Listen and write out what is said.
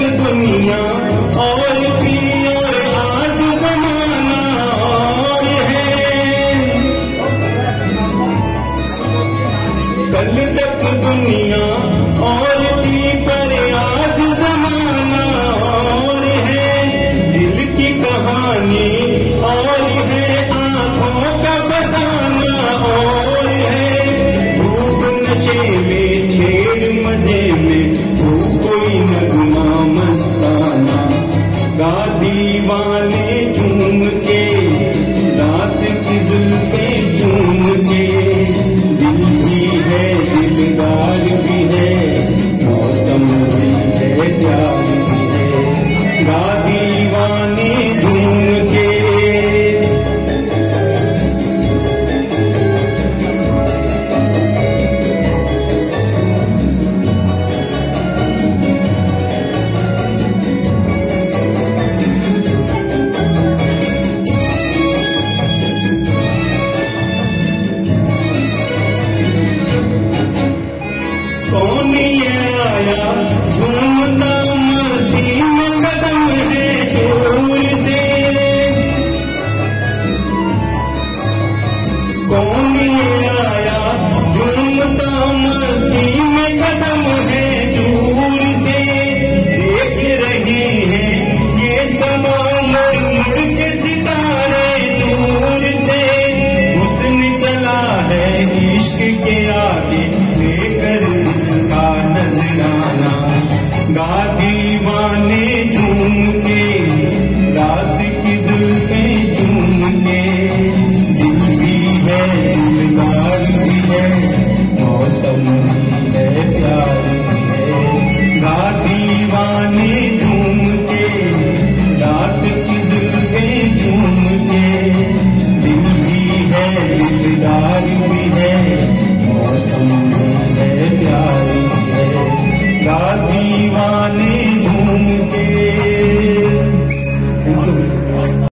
दुनिया और थी और आज जमाना और है। कल तक दुनिया और थी पर आज जमाना और है। दिल की कहानी और है, आंखों का फसाना और है। भूख नशे में छेड़ मजे में तू कोई नगमा मस्ताना। गा दीवाने झूम के, रात की जुल्फे झूम के। दिल भी है दिलदार भी है, मौसम भी है प्यार भी है। गा दीवाने झूम के। कौन ये आया झूमता मस्ती में कदम है दूर से। कौन ये आया झूमता मस्ती में कदम है दूर से। देख रहे हैं ये समा मुड़ मुड़ के सितारे दूर से। हुस्न चला है इश्क के आगे लेकर का नजराना। गा दीवाने झूम के, रात की जुल्फे झूम के। दिल भी है दिलदार भी है, मौसम भी है प्यार भी है। गा दीवाने झूम के, रात की जुल्फे झूम के। दिल भी है दिलदार भी है, मौसम भी है प्यार भी है। गा